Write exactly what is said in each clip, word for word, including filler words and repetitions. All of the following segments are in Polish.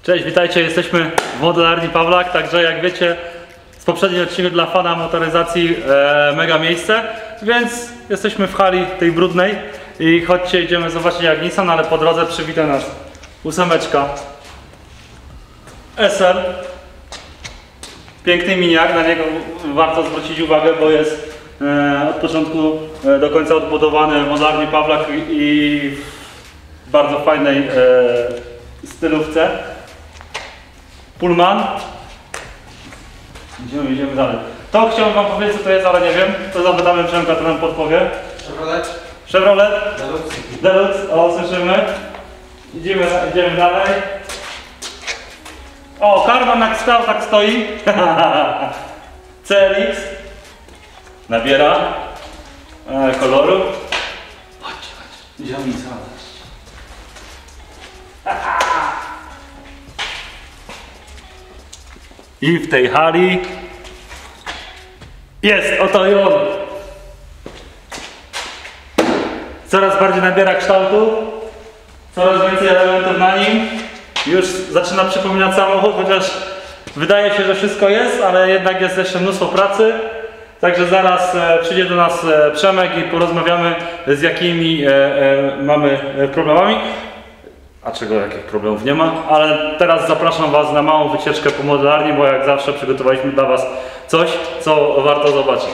Cześć, witajcie, jesteśmy w modelarni Pawlak, także jak wiecie z poprzedniego odcinka dla fana motoryzacji e, mega miejsce, więc jesteśmy w hali tej brudnej i chodźcie, idziemy zobaczyć jak Nissan, ale po drodze przywita nas ósemeczka S L. Piękny miniak, na niego warto zwrócić uwagę, bo jest e, od początku e, do końca odbudowany w modelarni Pawlak i w bardzo fajnej e, stylówce. Pullman. Idziemy, idziemy dalej. To chciałem wam powiedzieć co to jest, ale nie wiem. To zapytamy Przemka, to nam podpowie. Chevrolet. Chevrolet. Deluxe. Deluxe, o słyszymy. Idziemy, idziemy dalej. O, Karman jak stał, tak stoi. C L X. Nabiera e, koloru. Chodźcie, chodźcie. Idziemy co? I w tej hali jest, oto i on. Coraz bardziej nabiera kształtu, coraz więcej elementów na nim. Już zaczyna przypominać samochód, chociaż wydaje się, że wszystko jest, ale jednak jest jeszcze mnóstwo pracy. Także zaraz e, przyjdzie do nas e, Przemek i porozmawiamy, z jakimi e, e, mamy e, problemami. A czego, jakich problemów nie ma, ale teraz zapraszam was na małą wycieczkę po modelarni, bo jak zawsze przygotowaliśmy dla was coś, co warto zobaczyć.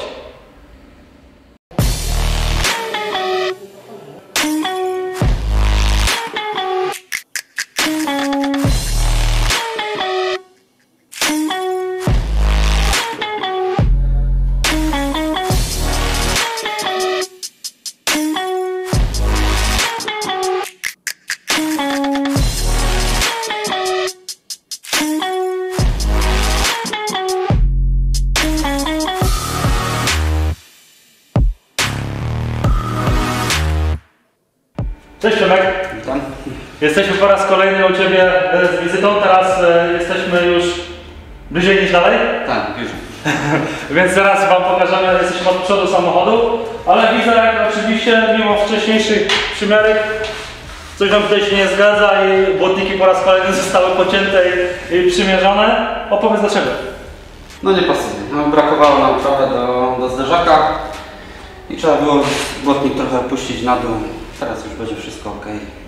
Cześć Przemek. Witam. Jesteśmy po raz kolejny u Ciebie z wizytą, teraz jesteśmy już bliżej niż dalej. Tak, już. Więc zaraz wam pokażemy, jesteśmy od przodu samochodu, ale widzę jak oczywiście mimo wcześniejszych przymiarek coś nam tutaj się nie zgadza i błotniki po raz kolejny zostały pocięte i, i przymierzone. Opowiedz dlaczego. No nie pasuje. No, brakowało nam trochę do, do zderzaka i trzeba było błotnik trochę puścić na dół. Teraz już będzie wszystko ok.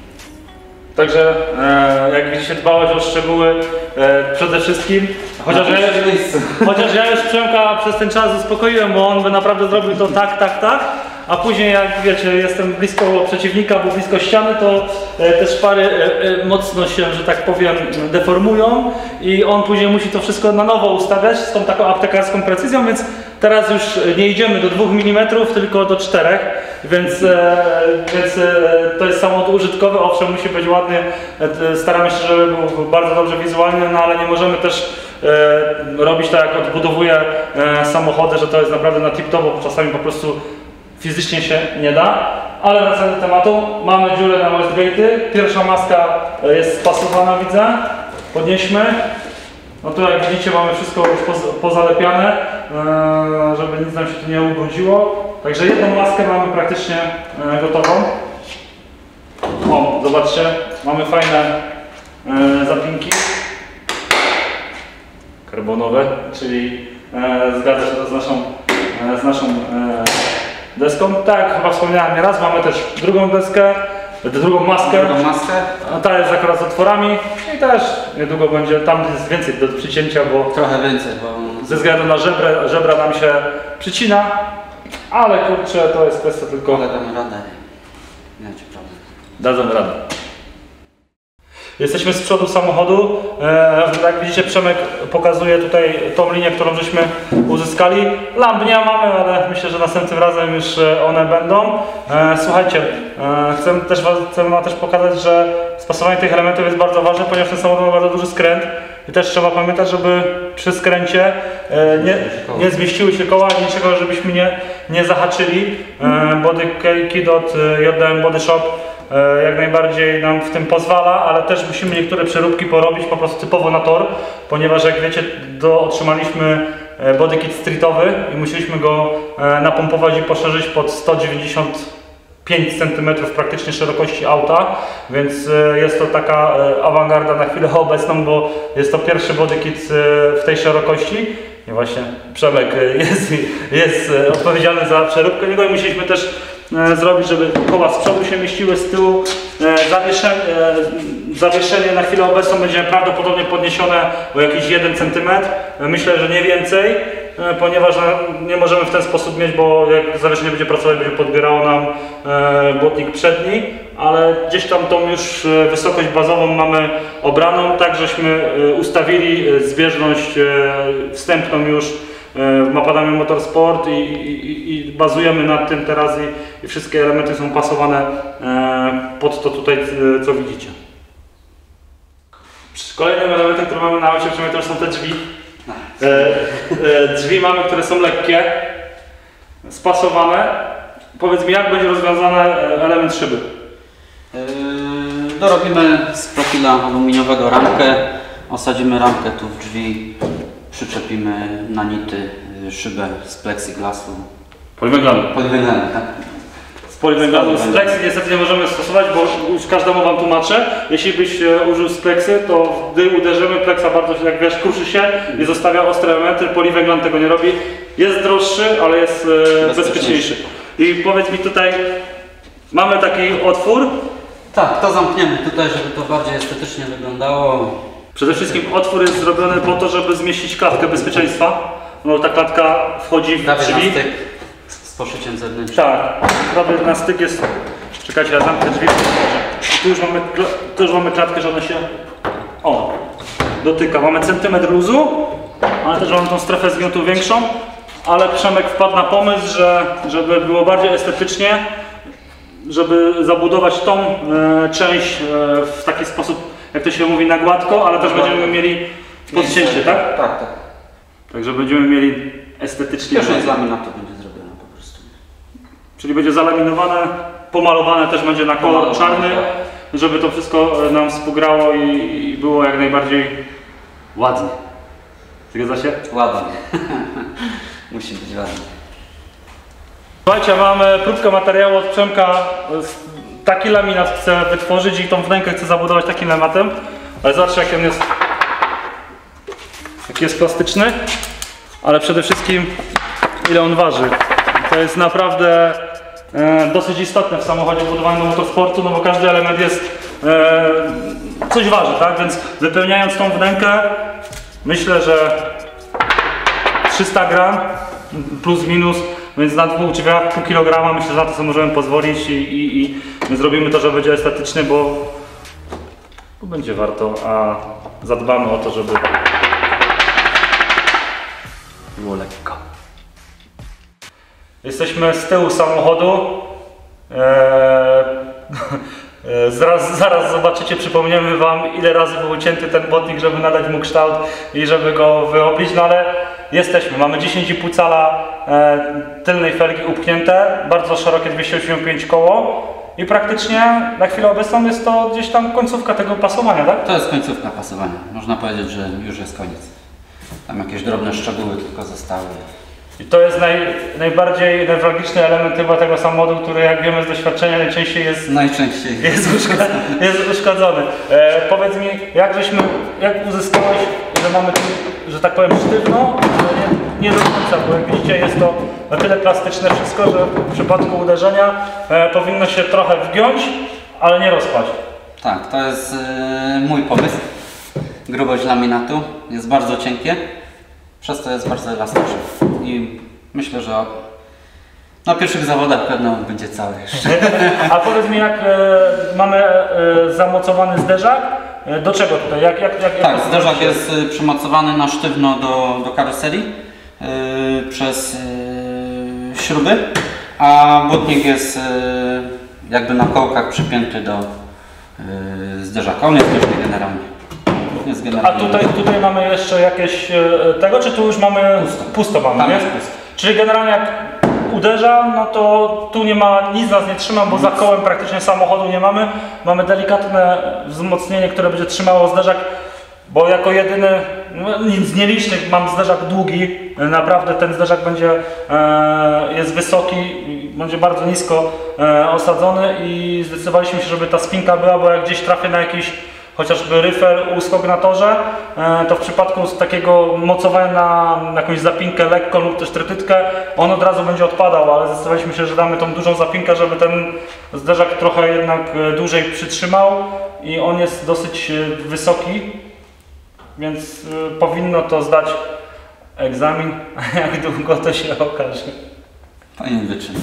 Także e, jak widzicie dbałeś o szczegóły e, przede wszystkim. Chociaż ja, chociaż ja już Przemka przez ten czas uspokoiłem, bo on by naprawdę zrobił to tak, tak, tak. A później jak wiecie, jestem blisko przeciwnika, bo blisko ściany, to e, te szpary e, e, mocno się, że tak powiem, deformują i on później musi to wszystko na nowo ustawiać z tą taką aptekarską precyzją, więc teraz już nie idziemy do dwóch milimetrów, tylko do czterech, więc, e, więc e, to jest samochód użytkowy, owszem musi być ładny, e, staramy się, żeby był bardzo dobrze wizualny, no ale nie możemy też e, robić tak jak odbudowuję e, samochody, że to jest naprawdę na tip-top, bo czasami po prostu fizycznie się nie da, ale wracając do tematu, mamy dziurę na Westgate'y, pierwsza maska jest spasowana, widzę, podnieśmy, no tu jak widzicie mamy wszystko już pozalepiane, żeby nic nam się tu nie ubrudziło, także jedną maskę mamy praktycznie gotową. O, zobaczcie, mamy fajne zapinki karbonowe, czyli zgadza się to z naszą, z naszą deską. Tak, chyba wspomniałem nieraz, mamy też drugą deskę, drugą maskę. Drugą maskę. Ta jest akurat z otworami i też niedługo będzie, tam jest więcej do przycięcia, bo trochę więcej, bo ze względu na żebrę, żebra nam się przycina, ale kurczę, to jest kwestia tylko... ale damy radę. Nie macie problem. Dadzą radę. Jesteśmy z przodu samochodu, e, jak widzicie Przemek pokazuje tutaj tą linię, którą żeśmy uzyskali. Lamp nie mamy, ale myślę, że następnym razem już one będą. E, słuchajcie, e, chcę, też, chcę wam też pokazać, że spasowanie tych elementów jest bardzo ważne, ponieważ ten samochód ma bardzo duży skręt i też trzeba pamiętać, żeby przy skręcie e, nie, nie zmieściły się koła, niczego żebyśmy nie, nie zahaczyli. E, body kit od J D M Body Shop jak najbardziej nam w tym pozwala, ale też musimy niektóre przeróbki porobić po prostu typowo na tor, ponieważ jak wiecie, do, otrzymaliśmy body kit streetowy i musieliśmy go napompować i poszerzyć pod sto dziewięćdziesiąt pięć centymetrów praktycznie szerokości auta, więc jest to taka awangarda na chwilę obecną, bo jest to pierwszy body kit w tej szerokości. I właśnie Przemek jest, jest odpowiedzialny za przeróbkę niego i musieliśmy też zrobić, żeby koła z przodu się mieściły, z tyłu. Zawieszenie, zawieszenie na chwilę obecną będzie prawdopodobnie podniesione o jakiś jeden centymetr. Myślę, że nie więcej, ponieważ nie możemy w ten sposób mieć, bo jak zawieszenie będzie pracować, będzie podbierało nam błotnik przedni, ale gdzieś tam tą już wysokość bazową mamy obraną, tak żeśmy ustawili zbieżność wstępną już w Macadamia Motorsport i, i, i bazujemy nad tym teraz i, i wszystkie elementy są pasowane pod to tutaj, co widzicie. Kolejnym elementem, który mamy na aucie, to są te drzwi. E, e, drzwi mamy, które są lekkie, spasowane. Powiedz mi, jak będzie rozwiązany element szyby? Yy, dorobimy z profila aluminiowego ramkę, osadzimy ramkę tu w drzwi, przyczepimy na nity szybę z plexiglasu. Poliwęglanu. Poliwęglanu, tak? Z poliwęglanu. Z pleksy niestety nie możemy stosować, bo już każdemu wam tłumaczę. Jeśli byś użył z pleksy, to gdy uderzymy, pleksa bardzo, jak wiesz, kruszy się i zostawia ostre elementy. Poliwęglan tego nie robi. Jest droższy, ale jest e, bezpieczniejszy. I powiedz mi tutaj, mamy taki otwór. Tak, to zamkniemy tutaj, żeby to bardziej estetycznie wyglądało. Przede wszystkim otwór jest zrobiony po to, żeby zmieścić klatkę bezpieczeństwa. No, ta klatka wchodzi w drzwi. Z poszyciem zewnętrznym. Tak, prawie na styk jest. Czekajcie, ja zamknę drzwi. Tu już mamy, tu już mamy klatkę, że ona się o, dotyka. Mamy centymetr luzu, ale też mamy tą strefę zgniętą większą. Ale Przemek wpadł na pomysł, że żeby było bardziej estetycznie, żeby zabudować tą e, część e, w taki sposób, jak to się mówi, na gładko, ale też będziemy mieli podcięcie, tak? Tak, tak. Także będziemy mieli estetycznie. Pierwsze z laminatu będzie zrobione po prostu. Czyli będzie zalaminowane, pomalowane też będzie na kolor czarny, żeby to wszystko nam współgrało i, i było jak najbardziej ładnie. Zgadza się? Ładnie. Musi być ładnie. Słuchajcie, mamy próbkę materiału od Przemka. Taki laminat chcę wytworzyć i tą wnękę chcę zabudować takim laminatem. Ale zobaczcie, jak on jest, jaki jest plastyczny, ale przede wszystkim ile on waży. To jest naprawdę e, dosyć istotne w samochodzie budowanym do motorsportu, no bo każdy element jest e, coś waży, tak? Więc wypełniając tą wnękę, myślę, że trzysta gram plus minus, więc na dwóch drzwiach pół kilograma, myślę, że na to sobie możemy pozwolić i, i, i my zrobimy to, że będzie estetyczny, bo, bo będzie warto, a zadbamy o to, żeby było lekko. Jesteśmy z tyłu samochodu. Eee, zaraz, zaraz zobaczycie, przypomniemy wam, ile razy był ucięty ten błotnik, żeby nadać mu kształt i żeby go wyoblić, no ale jesteśmy. Mamy dziesięć i pół cala e, tylnej felgi upchnięte, bardzo szerokie dwieście osiemdziesiąt pięć koło i praktycznie na chwilę obecną jest to gdzieś tam końcówka tego pasowania, tak? To jest końcówka pasowania. Można powiedzieć, że już jest koniec. Tam jakieś drobne szczegóły tylko zostały. I to jest naj, najbardziej newralgiczny element chyba tego samochodu, który, jak wiemy z doświadczenia, najczęściej jest, najczęściej jest, uszka, jest uszkodzony. E, powiedz mi, jak żeśmy, jak uzyskałeś, że mamy tu, że tak powiem, sztywno, ale nie, nie do końca, bo jak widzicie, jest to na tyle plastyczne wszystko, że w przypadku uderzenia e, powinno się trochę wgiąć, ale nie rozpaść. Tak, to jest e, mój pomysł. Grubość laminatu jest bardzo cienkie, przez to jest bardzo elastyczny. I myślę, że na pierwszych zawodach pewno będzie cały jeszcze. A powiedz mi, jak e, mamy e, zamocowany zderzak, e, do czego tutaj? Jak, jak, jak, tak, jak zderzak jest y, przymocowany na sztywno do, do karoserii y, przez y, śruby, a błotnik jest y, jakby na kołkach przypięty do y, zderzaka. On jest luźny generalnie. Jest generalnie. A tutaj, tutaj mamy jeszcze jakieś e, tego, czy tu już mamy pusto, pusto mamy, Tam nie? jest pusto. Czyli generalnie jak uderza, no to tu nie ma, nic nas nie trzyma, bo za kołem praktycznie samochodu nie mamy. Mamy delikatne wzmocnienie, które będzie trzymało zderzak, bo jako jedyny no, z nielicznych mam zderzak długi. Naprawdę ten zderzak będzie, e, jest wysoki, będzie bardzo nisko e, osadzony i zdecydowaliśmy się, żeby ta spinka była, bo jak gdzieś trafię na jakiś chociażby ryfer, uskok na torze, e, to w przypadku z takiego mocowania na jakąś zapinkę lekką lub też trytytkę, on od razu będzie odpadał, ale zdecydowaliśmy się, że damy tą dużą zapinkę, żeby ten zderzak trochę jednak dłużej przytrzymał i on jest dosyć wysoki, więc e, powinno to zdać egzamin, a jak długo to się okaże. Powinien wytrzymać.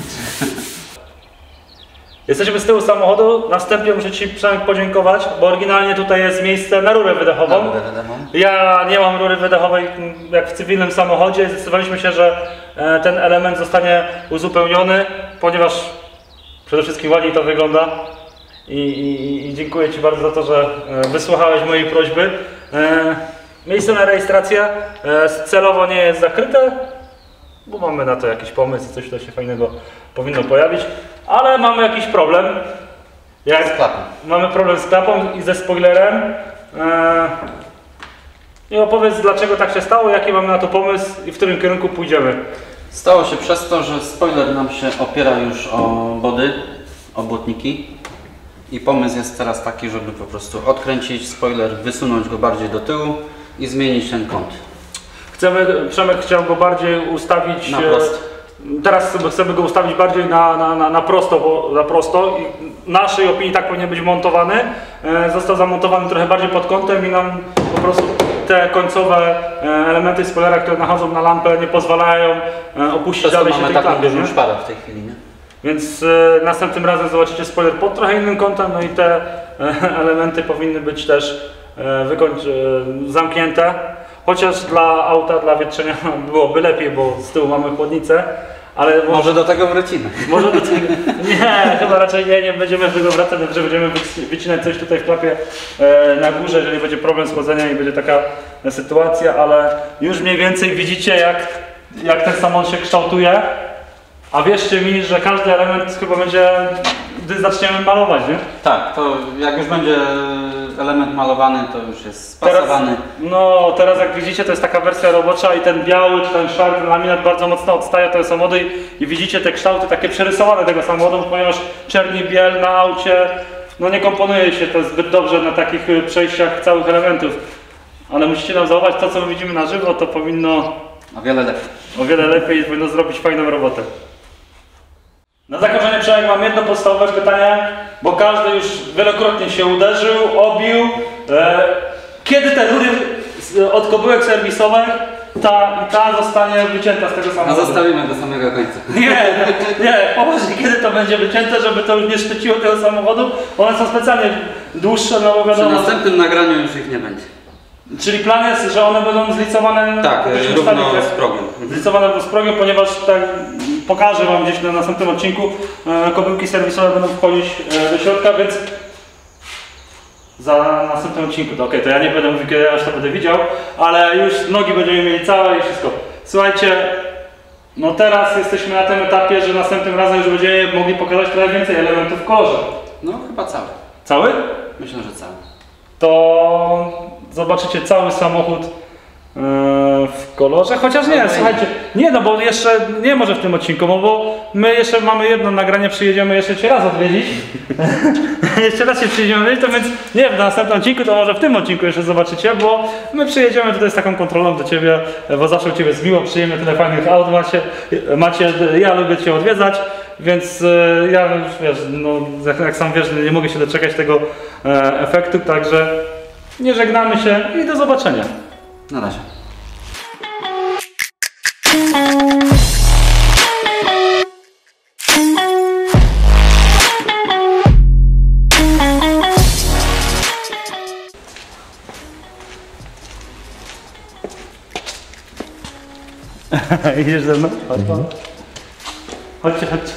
Jesteśmy z tyłu samochodu, na wstępie muszę Ci, Przemek, podziękować, bo oryginalnie tutaj jest miejsce na rurę wydechową. Ja nie mam rury wydechowej jak w cywilnym samochodzie. Zdecydowaliśmy się, że ten element zostanie uzupełniony, ponieważ przede wszystkim ładniej to wygląda. I, i, i dziękuję Ci bardzo za to, że wysłuchałeś mojej prośby. Miejsce na rejestrację celowo nie jest zakryte, bo mamy na to jakiś pomysł, coś tutaj się fajnego powinno pojawić, ale mamy jakiś problem. Jak z klapą. Mamy problem z klapą i ze spoilerem. Eee, I opowiedz, dlaczego tak się stało, jaki mamy na to pomysł i w którym kierunku pójdziemy. Stało się przez to, że spoiler nam się opiera już o body, o błotniki. I pomysł jest teraz taki, żeby po prostu odkręcić spoiler, wysunąć go bardziej do tyłu i zmienić ten kąt. Chcemy, Przemek chciał go bardziej ustawić na prosto. Teraz chcemy go ustawić bardziej na, na, na, na prosto, bo na prosto i w naszej opinii tak powinien być montowany. Został zamontowany trochę bardziej pod kątem i nam po prostu te końcowe elementy spoilera, które nachodzą na lampę, nie pozwalają opuścić Przez dalej to się mamy tej taką klapy. dużą szparę w tej chwili, nie? Więc e, następnym razem zobaczycie spoiler pod trochę innym kątem, no i te e, elementy powinny być też e, wykończ, e, zamknięte. Chociaż dla auta, dla wietrzenia byłoby lepiej, bo z tyłu mamy chłodnicę. Ale może, może do tego wrócimy. Może do tego. Nie, chyba raczej nie, nie będziemy do tego wracać, że będziemy wycinać coś tutaj w klapie e, na górze, jeżeli będzie problem z chłodzeniem i będzie taka sytuacja, ale już mniej więcej widzicie, jak, jak ten samochód się kształtuje. A wierzcie mi, że każdy element chyba będzie, gdy zaczniemy malować, nie? Tak, to jak już będzie element malowany, to już jest spasowany. Teraz, no teraz jak widzicie, to jest taka wersja robocza i ten biały czy ten szary, ten laminat bardzo mocno odstaje od tego samochodu i, i widzicie te kształty takie przerysowane tego samochodu, ponieważ czerni biel na aucie, no nie komponuje się to zbyt dobrze na takich przejściach całych elementów. Ale musicie nam zaufać, to co my widzimy na żywo, to powinno O wiele lepiej. O wiele lepiej i powinno zrobić fajną robotę. Na zakończenie, Przemek, mam jedno podstawowe pytanie, bo każdy już wielokrotnie się uderzył, obił. E, kiedy te rury od kobyłek serwisowych, ta i ta zostanie wycięta z tego A samochodu? zostawimy do samego końca. Nie, nie, poważnie, kiedy to będzie wycięte, żeby to już nie szczyciło tego samochodu? One są specjalnie dłuższe, no bo Przy wiadomo. następnym nagraniu już ich nie będzie. Czyli plan jest, że one będą zlicowane Tak, byśmy równo stali, z progiem. Zlicowane z progiem, ponieważ tak pokażę Wam gdzieś na następnym odcinku, e, kobyłki serwisowe będą wchodzić e, do środka, więc za następnym odcinku, to ok, to ja nie będę mówił, kiedy aż to będę widział, ale już nogi będziemy mieli całe i wszystko. Słuchajcie, no teraz jesteśmy na tym etapie, że następnym razem już będziemy mogli pokazać trochę więcej elementów w kolorze. No chyba cały. Cały? Myślę, że cały. To zobaczycie cały samochód yy, w kolorze, chociaż nie, słuchajcie, nie no bo jeszcze nie może w tym odcinku, bo my jeszcze mamy jedno nagranie, przyjedziemy jeszcze cię raz odwiedzić. Jeszcze raz się przyjedziemy odwiedzić, to więc nie w następnym odcinku, to może w tym odcinku jeszcze zobaczycie, bo my przyjedziemy tutaj z taką kontrolą do Ciebie, bo zawsze u Ciebie jest miło, przyjemnie, tyle fajnych aut macie, macie, ja lubię Cię odwiedzać. Więc e, ja już wiesz, no, jak, jak sam wiesz, nie mogę się doczekać tego e, efektu, także nie żegnamy się i do zobaczenia. Na razie. Idziesz ze mną? Chodź, mhm. Chodźcie, chodźcie.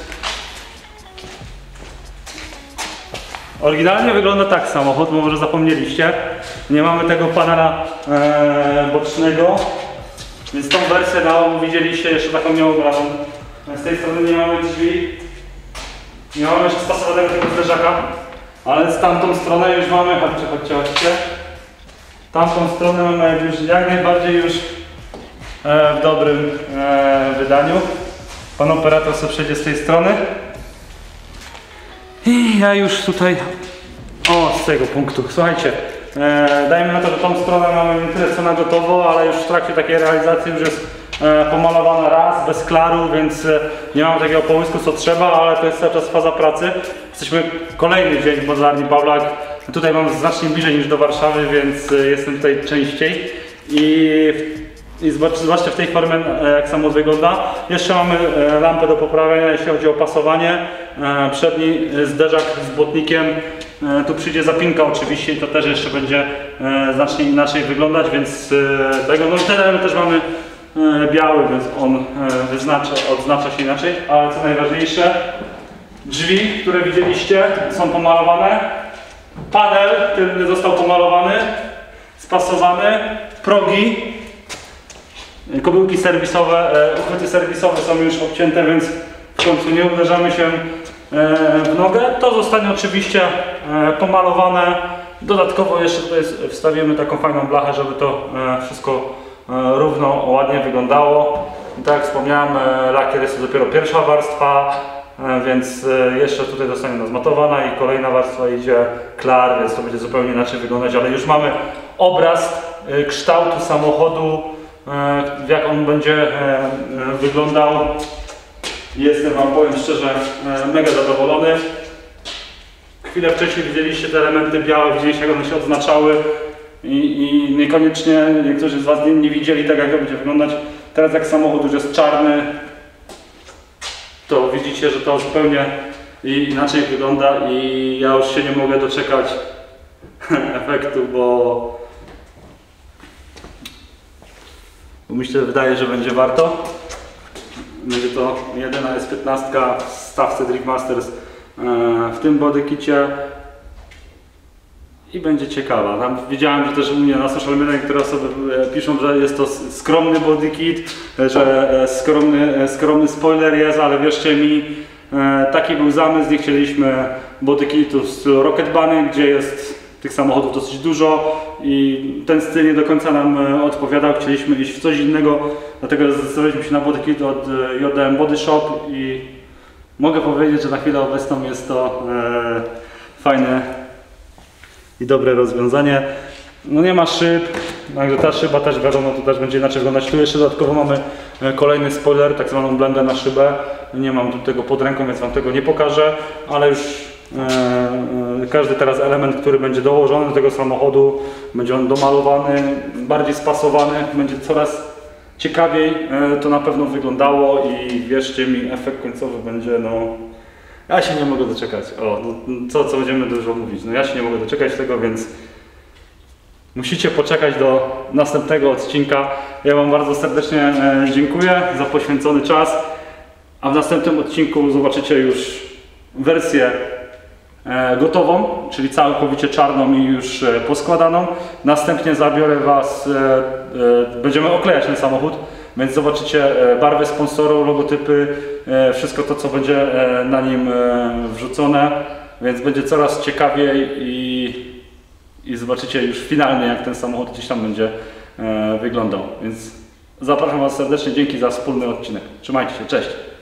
Oryginalnie wygląda tak samochód, bo może zapomnieliście. Nie mamy tego panela e, bocznego, więc tą wersję na widzieliście jeszcze taką nieobraną. Z tej strony nie mamy drzwi, nie mamy jeszcze stosowanego tego zderzaka, ale z tamtą stronę już mamy, chodźcie, chodźcie, chodźcie. Tamtą stronę mamy już jak najbardziej już e, w dobrym e, wydaniu. Pan operator sobie przejdzie z tej strony. I ja już tutaj, o, z tego punktu, słuchajcie, e, dajmy na to, że tą stronę mamy nie tyle co na gotowo, ale już w trakcie takiej realizacji już jest e, pomalowana raz, bez klaru, więc e, nie mam takiego połysku co trzeba, ale to jest cały czas faza pracy. Jesteśmy kolejny dzień w modelarni Pawlak. Tutaj mam znacznie bliżej niż do Warszawy, więc e, jestem tutaj częściej. I I zwłaszcza w tej formie, jak samochód wygląda. Jeszcze mamy lampę do poprawienia, jeśli chodzi o pasowanie. Przedni zderzak z błotnikiem. Tu przyjdzie zapinka oczywiście i to też jeszcze będzie znacznie inaczej wyglądać, więc tego, no ten też mamy biały, więc on wyznacza, odznacza się inaczej. Ale co najważniejsze, drzwi, które widzieliście, są pomalowane. Panel tylny został pomalowany, spasowany, progi. Kobyłki serwisowe, uchwyty serwisowe są już obcięte, więc w końcu nie uderzamy się w nogę. To zostanie oczywiście pomalowane. Dodatkowo jeszcze tutaj wstawimy taką fajną blachę, żeby to wszystko równo, ładnie wyglądało. I tak jak wspomniałem, lakier jest to dopiero pierwsza warstwa, więc jeszcze tutaj zostanie zmatowana i kolejna warstwa idzie klar, więc to będzie zupełnie inaczej wyglądać, ale już mamy obraz kształtu samochodu, jak on będzie wyglądał. Jestem wam, powiem szczerze, mega zadowolony. Chwilę wcześniej widzieliście te elementy białe, widzieliście jak one się odznaczały i, i niekoniecznie niektórzy z was nie, nie widzieli tak jak to będzie wyglądać. Teraz jak samochód już jest czarny, to widzicie, że to zupełnie inaczej wygląda i ja już się nie mogę doczekać efektu, bo Bo mi się wydaje, że będzie warto. Będzie to jedyna S piętnaście w stawce Drift Masters w tym bodykicie i będzie ciekawa. Tam widziałem, że też u mnie na social media niektóre osoby piszą, że jest to skromny bodykit, że skromny, skromny spoiler jest, ale wierzcie mi, taki był zamysł. Nie chcieliśmy bodykitu w stylu Rocket Bunny, gdzie jest tych samochodów dosyć dużo i ten styl nie do końca nam odpowiadał. Chcieliśmy iść w coś innego, dlatego zdecydowaliśmy się na bodykit od J D M Body Shop i mogę powiedzieć, że na chwilę obecną jest to e, fajne i dobre rozwiązanie. No nie ma szyb, także ta szyba też wiadomo, to też będzie inaczej wyglądać. Tu jeszcze dodatkowo mamy kolejny spoiler, tak zwaną blendę na szybę. Nie mam tu tego pod ręką, więc wam tego nie pokażę, ale już e, każdy teraz element, który będzie dołożony do tego samochodu, będzie on domalowany, bardziej spasowany, będzie coraz ciekawiej e, to na pewno wyglądało i wierzcie mi, efekt końcowy będzie, no ja się nie mogę doczekać. O, no, co, co będziemy dużo mówić, no ja się nie mogę doczekać tego, więc musicie poczekać do następnego odcinka. Ja wam bardzo serdecznie e, dziękuję za poświęcony czas, a w następnym odcinku zobaczycie już wersję e, gotową, czyli całkowicie czarną i już e, poskładaną. Następnie zabiorę was, e, e, będziemy oklejać ten samochód, więc zobaczycie e, barwę sponsorów, logotypy, e, wszystko to, co będzie e, na nim e, wrzucone, więc będzie coraz ciekawiej i, i zobaczycie już finalnie, jak ten samochód gdzieś tam będzie e, wyglądał. Więc zapraszam was serdecznie, dzięki za wspólny odcinek. Trzymajcie się, cześć!